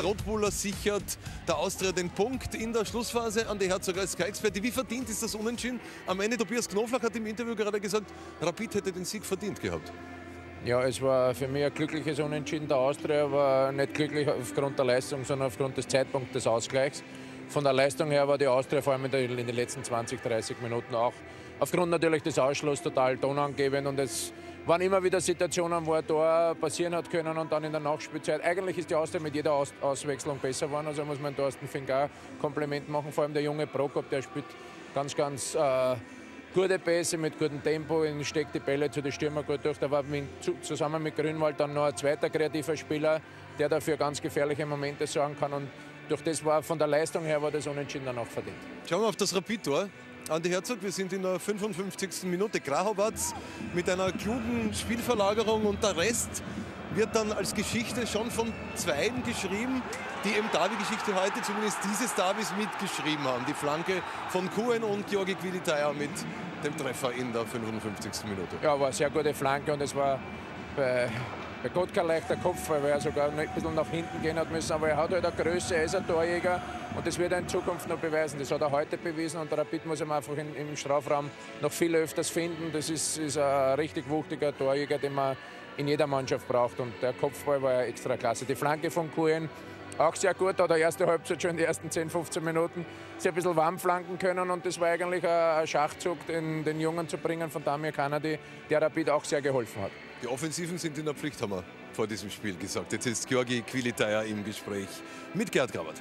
Rottbuller sichert der Austria den Punkt in der Schlussphase. Andi Herzog als Sky-Experte. Wie verdient ist das Unentschieden? Am Ende Tobias Knoflach hat im Interview gerade gesagt, Rapid hätte den Sieg verdient gehabt. Ja, es war für mich ein glückliches Unentschieden. Der Austria war nicht glücklich aufgrund der Leistung, sondern aufgrund des Zeitpunkts des Ausgleichs. Von der Leistung her war die Austria vor allem in den letzten 20, 30 Minuten auch aufgrund natürlich des Ausschlusses total tonangebend. Und es waren immer wieder Situationen, wo ein Tor passieren hat können und dann in der Nachspielzeit. Eigentlich ist die Austria mit jeder Auswechslung besser geworden. Also muss man Thorsten Fingar Kompliment machen. Vor allem der junge Prokop, der spielt ganz gute Pässe mit gutem Tempo, steckt die Bälle zu den Stürmern gut durch. Da war zusammen mit Grünwald dann noch ein zweiter kreativer Spieler, der dafür ganz gefährliche Momente sorgen kann. Und durch das war von der Leistung her war das Unentschieden dann auch verdient. Schauen wir auf das Rapid-Tor. Andi Herzog, wir sind in der 55. Minute. Grahovatz mit einer klugen Spielverlagerung und der Rest wird dann als Geschichte schon von Zweien geschrieben, die eben Derby-Geschichte heute, zumindest dieses Derbys, mitgeschrieben haben. Die Flanke von Kuen und Georgi Quilitaja mit dem Treffer in der 55. Minute. Ja, war eine sehr gute Flanke und es war bei Gott kein leichter Kopf, weil er sogar ein bisschen nach hinten gehen hat müssen. Aber er hat halt eine Größe, er ist ein Torjäger und das wird er in Zukunft noch beweisen. Das hat er heute bewiesen und der Rapid muss ihn einfach im Strafraum noch viel öfters finden. Das ist ein richtig wuchtiger Torjäger, den man in jeder Mannschaft braucht. Und der Kopfball war ja extra klasse. Die Flanke von Kuen auch sehr gut, hat der erste Halbzeit schon in den ersten 10, 15 Minuten sich ein bisschen warm flanken können und das war eigentlich ein Schachzug, den Jungen zu bringen von Damir Kanadi, der Rapid auch sehr geholfen hat. Die Offensiven sind in der Pflicht, haben wir vor diesem Spiel gesagt. Jetzt ist Georgi Quilitaja im Gespräch mit Gerd Grabert.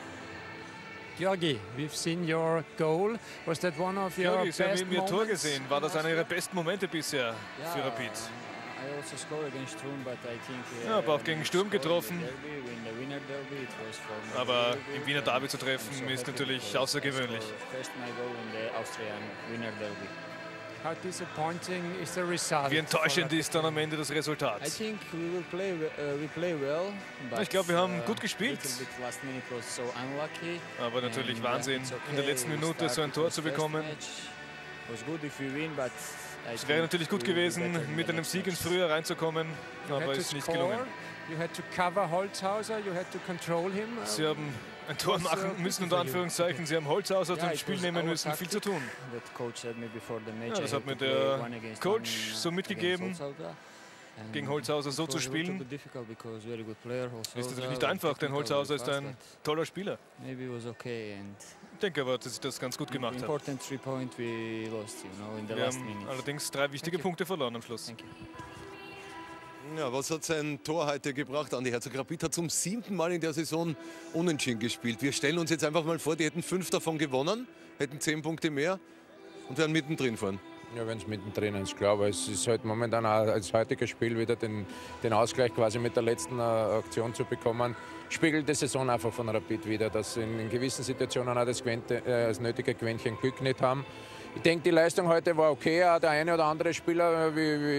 Georgi, we've seen your goal. Was that one of your Georgi, Sie haben best eben Ihr Tor moments? gesehen. War das einer Ihrer besten Momente bisher für Rapid? I also scored against Sturm, but I think Ja, aber auch gegen Sturm getroffen. the Wiener Derby, it was for me Aber very good. im Wiener Derby zu treffen I'm so ist happy natürlich because I außergewöhnlich. scored first my goal in the Austrian Wiener Derby. How disappointing is the result? Wie enttäuschend for ist dann am Ende das I Resultat. think we play well. But, Ich glaube, wir haben gut gespielt. little bit last minute was so unlucky. Aber natürlich And, Wahnsinn, it's in der letzten we Minute so ein started Tor with zu first bekommen. match. Was good if we win, but I Es wäre think natürlich gut we will be gewesen, better in mit the einem next Sieg ins matches. Frühjahr reinzukommen, You aber had to ist nicht score, gelungen. you had to cover Holzhauser, you had to control him. Sie haben ein Tor machen müssen, unter Anführungszeichen. Sie haben Holzhaus aus Yeah, dem it Spiel was nehmen our müssen, viel zu tactic tun. that coach said me before the match. Ja, das I hat had mir to play der one against Coach one so mitgegeben, against Holzhauser. And gegen Holzhauser so it zu was a little spielen. bit difficult because very good player, Ist natürlich Holzhauser, nicht einfach, denn technical, Holzhauser ist very ein fast, toller Spieler. but maybe it was okay. And Ich denke aber, dass ich das ganz gut gemacht habe. important 3-point we lost, in the Wir last haben minute. allerdings 3 wichtige Thank you. Punkte verloren am Schluss. Thank you. Ja, was hat sein Tor heute gebracht? Andi Herzog. Rapid hat zum 7. Mal in der Saison unentschieden gespielt. Wir stellen uns jetzt einfach mal vor, die hätten 5 davon gewonnen, hätten 10 Punkte mehr und wären mittendrin vorn. Ja, wenn es mittendrin ist, klar, aber es ist halt momentan auch als heutiges Spiel wieder den Ausgleich quasi mit der letzten Aktion zu bekommen, spiegelt die Saison einfach von Rapid wieder, dass sie in gewissen Situationen auch das nötige Quäntchen Glück nicht haben. Ich denke, die Leistung heute war okay. Auch der eine oder andere Spieler,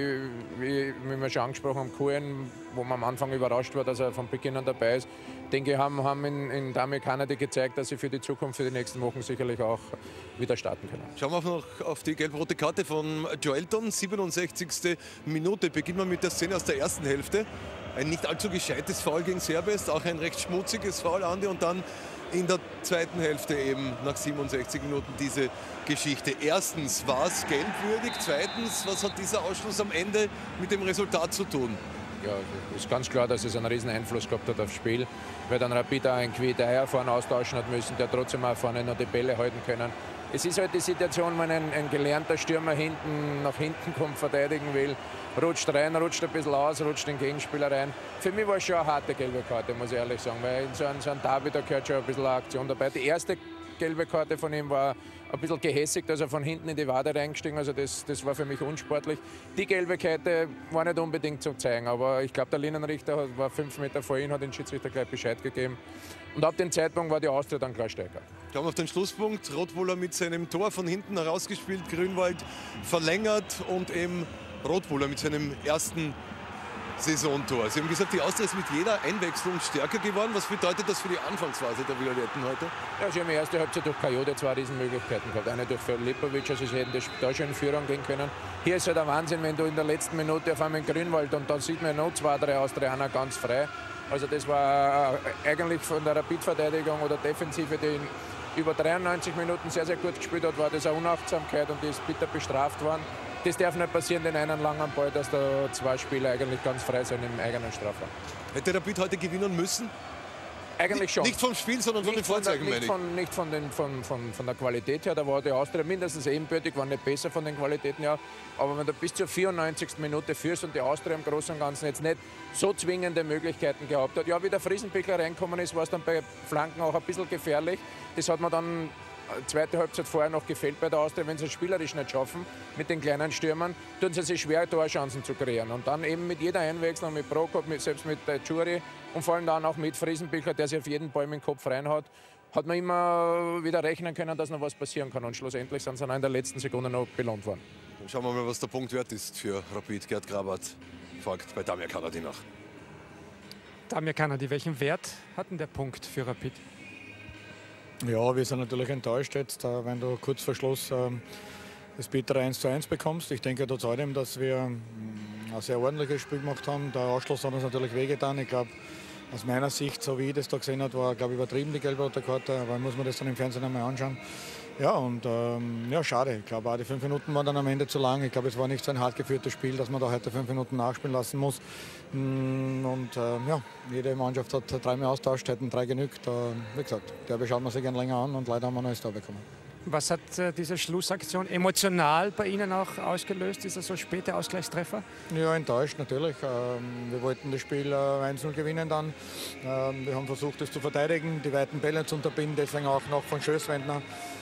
wie wir schon angesprochen haben, Kuen, wo man am Anfang überrascht war, dass er von Beginn an dabei ist, denke ich, haben in Damir Kanadi gezeigt, dass sie für die Zukunft, für die nächsten Wochen sicherlich auch wieder starten können. Schauen wir auch noch auf die gelb-rote Karte von Joelton. 67. Minute. Beginnen wir mit der Szene aus der ersten Hälfte. Ein nicht allzu gescheites Foul gegen Serbest, auch ein recht schmutziges Foul, Andi. Und dann in der zweiten Hälfte eben nach 67 Minuten diese Geschichte. Erstens, war es gelbwürdig? Zweitens, was hat dieser Ausschluss am Ende mit dem Resultat zu tun? Ja, es ist ganz klar, dass es einen riesen Einfluss gehabt hat aufs Spiel, weil dann Rapid auch einen Quilitaja vorne austauschen hat müssen, der trotzdem auch vorne noch die Bälle halten können. Es ist halt die Situation, wenn ein gelernter Stürmer nach hinten kommt, verteidigen will, rutscht rein, rutscht ein bisschen aus, rutscht den Gegenspieler rein. Für mich war es schon eine harte gelbe Karte, muss ich ehrlich sagen, weil in so einem Derby, da gehört schon ein bisschen eine Aktion dabei. Die erste gelbe Karte von ihm war ein bisschen gehässigt, also von hinten in die Wade reingestiegen, also das war für mich unsportlich. Die gelbe Karte war nicht unbedingt zu zeigen, aber ich glaube, der Linienrichter war 5 Meter vor ihm, hat den Schiedsrichter gleich Bescheid gegeben. Und ab dem Zeitpunkt war die Austria dann klar stärker. Schauen wir auf den Schlusspunkt. Rottbuller mit seinem Tor von hinten herausgespielt, Grünwald verlängert und eben Rottbuller mit seinem ersten Saisontor. Sie haben gesagt, die Austria ist mit jeder Einwechslung stärker geworden. Was bedeutet das für die Anfangsphase der Violetten heute? Ja, sie haben die erste Halbzeit durch Coyote 2 Riesenmöglichkeiten gehabt. Eine durch Filipovic, also sie hätten da schon in Führung gehen können. Hier ist halt der Wahnsinn, wenn du in der letzten Minute auf einmal in Grünwald und dann sieht man noch 2, 3 Austrianer ganz frei. Also das war eigentlich von der Rapid-Verteidigung oder Defensive, die über 93 Minuten sehr, sehr gut gespielt hat, war das eine Unachtsamkeit und die ist bitter bestraft worden. Das darf nicht passieren, den einen langen Ball, dass da zwei Spieler eigentlich ganz frei sind im eigenen Strafraum. Hätte Rapid heute gewinnen müssen? Eigentlich schon. Nicht vom Spiel, sondern von den Vorzeichen, meine ich. Nicht von der Qualität her, da war die Austria mindestens ebenbürtig, war nicht besser von den Qualitäten her. Aber wenn du bis zur 94. Minute führst und die Austria im Großen und Ganzen jetzt nicht so zwingende Möglichkeiten gehabt hat. Ja, wie der Friesenbichler reinkommen ist, war es dann bei Flanken auch ein bisschen gefährlich. Das hat man dann zweite Halbzeit vorher noch gefällt bei der Austria, wenn sie es spielerisch nicht schaffen mit den kleinen Stürmern, tun sie sich schwer, Torchancen zu kreieren. Und dann eben mit jeder Einwechslung, mit Prokop, selbst mit Jury und vor allem dann auch mit Friesenbichler, der sich auf jeden Ball mit dem Kopf reinhaut, hat man immer wieder rechnen können, dass noch was passieren kann. Und schlussendlich sind sie dann in der letzten Sekunde noch belohnt worden. Dann schauen wir mal, was der Punkt wert ist für Rapid. Gerd Grabat folgt bei Damir Kanadi nach. Damir Kanadi, welchen Wert hat denn der Punkt für Rapid? Ja, wir sind natürlich enttäuscht jetzt, wenn du kurz vor Schluss das bittere 1:1 bekommst. Ich denke trotz allem, dass wir ein sehr ordentliches Spiel gemacht haben. Der Ausschluss hat uns natürlich wehgetan. Ich glaube, aus meiner Sicht, so wie ich das da gesehen habe, war, glaube ich, übertrieben die gelb-rote Karte. Aber muss man das dann im Fernsehen einmal anschauen. Ja, und ja, schade. Ich glaube, auch die 5 Minuten waren dann am Ende zu lang. Ich glaube, es war nicht so ein hart geführtes Spiel, dass man da heute 5 Minuten nachspielen lassen muss. Und ja, jede Mannschaft hat 3 mehr austauscht, hätten 3 genügt. Wie gesagt, der schaut man sich gerne länger an und leider haben wir ein neues Tor bekommen. Was hat diese Schlussaktion emotional bei Ihnen auch ausgelöst, dieser so späte Ausgleichstreffer? Ja, enttäuscht natürlich. Wir wollten das Spiel 1:0 gewinnen dann. Wir haben versucht, das zu verteidigen, die weiten Bälle zu unterbinden, deswegen auch noch von Schößwendner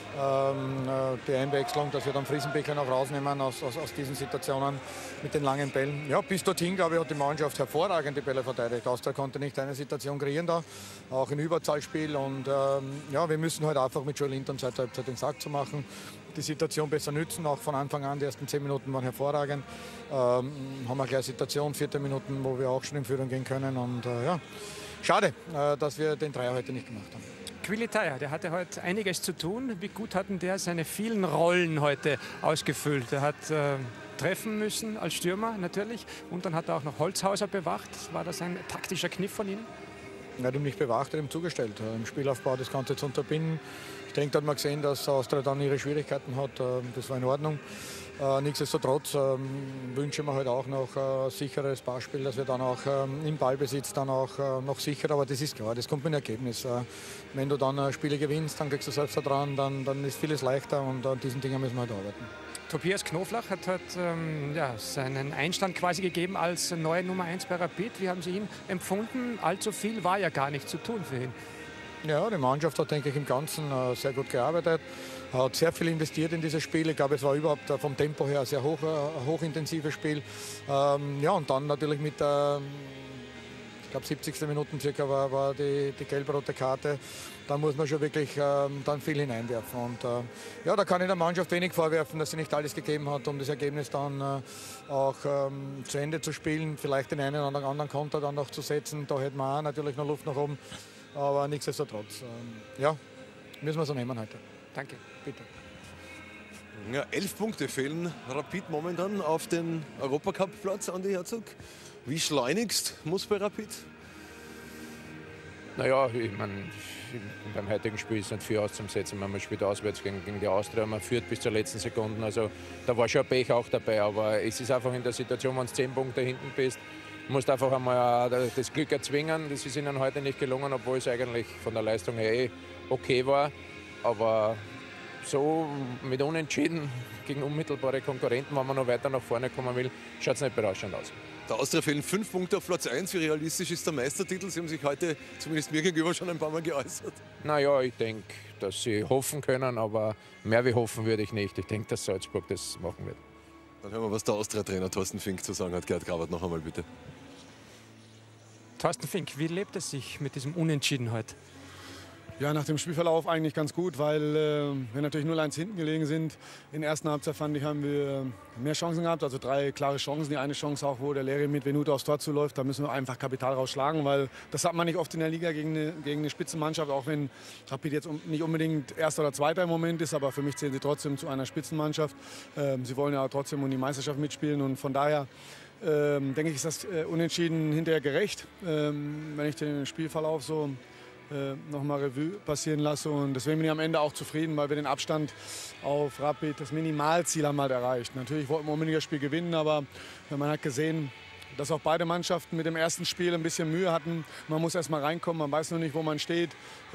die Einwechslung, dass wir dann Friesenbichler noch rausnehmen aus diesen Situationen mit den langen Bällen. Ja, bis dorthin, glaube ich, hat die Mannschaft hervorragend die Bälle verteidigt. Austria konnte nicht eine Situation kreieren da, auch im Überzahlspiel. Und ja, wir müssen heute einfach mit Joel Linton zweite Halbzeit den Sack zu machen, die Situation besser nützen, auch von Anfang an. Die ersten 10 Minuten waren hervorragend. Haben wir gleich Situation, 4. Minuten, wo wir auch schon in Führung gehen können. Und ja, schade, dass wir den Dreier heute nicht gemacht haben. Quili Taja, der hatte heute einiges zu tun. Wie gut hat denn der seine vielen Rollen heute ausgefüllt? Er hat treffen müssen als Stürmer natürlich und dann hat er auch noch Holzhauser bewacht. War das ein taktischer Kniff von Ihnen? Er hat ihn nicht bewacht, er hat ihm zugestellt, im Spielaufbau das Ganze zu unterbinden. Ich denke, da hat man gesehen, dass Austria dann ihre Schwierigkeiten hat. Das war in Ordnung. Nichtsdestotrotz wünschen wir halt auch noch ein sicheres Passspiel, dass wir dann auch im Ballbesitz dann auch noch sicher, aber das ist klar, das kommt mit dem Ergebnis. Wenn du dann Spiele gewinnst, dann kriegst du Selbstvertrauen, dann ist vieles leichter und an diesen Dingen müssen wir halt arbeiten. Tobias Knoflach hat heute ja, seinen Einstand quasi gegeben als neue Nummer 1 bei Rapid. Wie haben Sie ihn empfunden? Allzu viel war ja gar nicht zu tun für ihn. Ja, die Mannschaft hat, denke ich, im Ganzen sehr gut gearbeitet, hat sehr viel investiert in dieses Spiel. Ich glaube, es war überhaupt vom Tempo her ein sehr hochintensives Spiel. Ja, und dann natürlich mit der, ich glaube, 70. Minuten circa war die gelb-rote Karte. Da muss man schon wirklich dann viel hineinwerfen. Und ja, da kann ich der Mannschaft wenig vorwerfen, dass sie nicht alles gegeben hat, um das Ergebnis dann auch zu Ende zu spielen. Vielleicht den einen oder anderen Konter dann noch zu setzen. Da hätten wir auch natürlich noch Luft nach oben. Aber nichtsdestotrotz, ja, müssen wir so nehmen heute. Danke. Bitte. Ja, 11 Punkte fehlen Rapid momentan auf den Europacup-Platz, Andi Herzog. Wie schleunigst muss bei Rapid? Naja, ich meine, beim heutigen Spiel ist nicht viel auszusetzen. Man spielt auswärts gegen die Austria, man führt bis zur letzten Sekunde. Also da war schon Pech auch dabei, aber es ist einfach in der Situation, wenn du 10 Punkte hinten bist, musst einfach einmal das Glück erzwingen. Das ist ihnen heute nicht gelungen, obwohl es eigentlich von der Leistung her okay war. Aber so mit Unentschieden gegen unmittelbare Konkurrenten, wenn man noch weiter nach vorne kommen will, schaut es nicht berauschend aus. Der Austria fehlen 5 Punkte auf Platz 1. Wie realistisch ist der Meistertitel? Sie haben sich heute, zumindest mir gegenüber, schon ein paar Mal geäußert. Naja, ich denke, dass sie hoffen können, aber mehr wie hoffen würde ich nicht. Ich denke, dass Salzburg das machen wird. Dann hören wir, was der Austria-Trainer Thorsten Fink zu sagen hat. Gerd Grabat, noch einmal bitte. Thorsten Fink, wie lebt es sich mit diesem Unentschieden heute? Ja, nach dem Spielverlauf eigentlich ganz gut, weil wir natürlich 0-1 hinten gelegen sind. In der ersten Halbzeit, fand ich, haben wir mehr Chancen gehabt, also 3 klare Chancen. Die eine Chance auch, wo der Leri mit Venuto aufs Tor zuläuft, da müssen wir einfach Kapital rausschlagen, weil das hat man nicht oft in der Liga gegen eine Spitzenmannschaft, auch wenn Rapid jetzt nicht unbedingt Erster oder Zweiter im Moment ist, aber für mich zählen sie trotzdem zu einer Spitzenmannschaft. Sie wollen ja trotzdem um die Meisterschaft mitspielen und von daher denke ich, ist das Unentschieden hinterher gerecht, wenn ich den Spielverlauf so nochmal Revue passieren lasse. Und deswegen bin ich am Ende auch zufrieden, weil wir den Abstand auf Rapid, das Minimalziel haben halt erreicht. Natürlich wollten wir unbedingt das Spiel gewinnen, aber man hat gesehen, dass auch beide Mannschaften mit dem ersten Spiel ein bisschen Mühe hatten. Man muss erst mal reinkommen, man weiß noch nicht, wo man steht.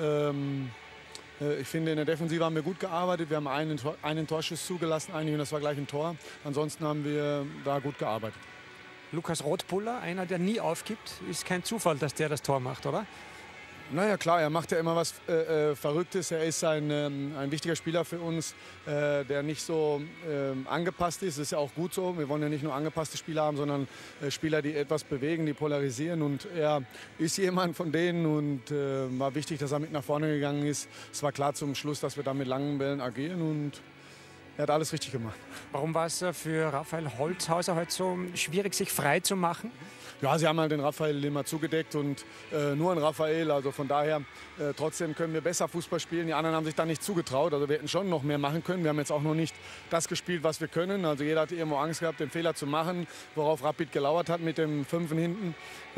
Ich finde, in der Defensive haben wir gut gearbeitet. Wir haben einen Torschuss zugelassen, und das war gleich ein Tor. Ansonsten haben wir da gut gearbeitet. Lukas Rotbuller, einer, der nie aufgibt, ist kein Zufall, dass der das Tor macht, oder? Naja, klar, er macht ja immer was Verrücktes. Er ist ein wichtiger Spieler für uns, der nicht so angepasst ist. Das ist ja auch gut so. Wir wollen ja nicht nur angepasste Spieler haben, sondern Spieler, die etwas bewegen, die polarisieren. Und er ist jemand von denen und war wichtig, dass er mit nach vorne gegangen ist. Es war klar zum Schluss, dass wir da mit langen Bällen agieren und er hat alles richtig gemacht. Warum war es für Raphael Holzhauser heute so schwierig, sich frei zu machen? Ja, sie haben halt den Raphael immer zugedeckt und nur ein Raphael. Also von daher, trotzdem können wir besser Fußball spielen. Die anderen haben sich da nicht zugetraut. Also wir hätten schon noch mehr machen können. Wir haben jetzt auch noch nicht das gespielt, was wir können. Also jeder hatte irgendwo Angst gehabt, den Fehler zu machen, worauf Rapid gelauert hat mit dem Fünfen hinten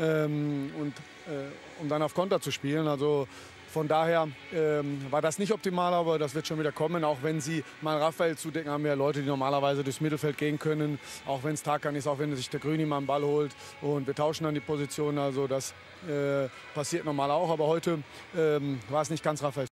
um dann auf Konter zu spielen. Also von daher war das nicht optimal, aber das wird schon wieder kommen. Auch wenn sie mal Raphael zudecken, haben wir ja Leute, die normalerweise durchs Mittelfeld gehen können. Auch wenn es Tarkan ist, auch wenn sich der Grüni mal einen Ball holt. Und wir tauschen dann die Position. Also das passiert normal auch. Aber heute war es nicht ganz Raphael.